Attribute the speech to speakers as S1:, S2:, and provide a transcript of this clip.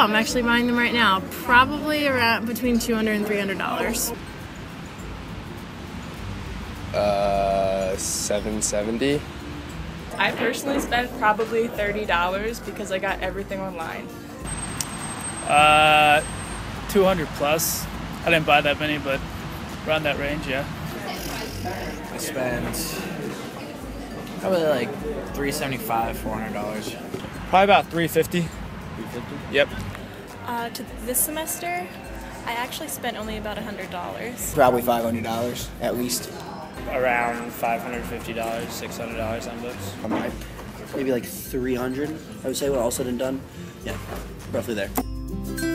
S1: I'm actually buying them right now. Probably around between $200 and $300.
S2: $770.
S3: I personally spent probably $30 because I got everything online.
S4: 200 plus. I didn't buy that many, but around that range, yeah.
S5: I spent probably like $375, $400.
S4: Probably about 350. Yep.
S6: To this semester, I actually spent only about $100.
S7: Probably $500 at least.
S8: Around $550, $600 on books.
S7: Maybe like 300, I would say, when all said and done. Yeah, roughly there.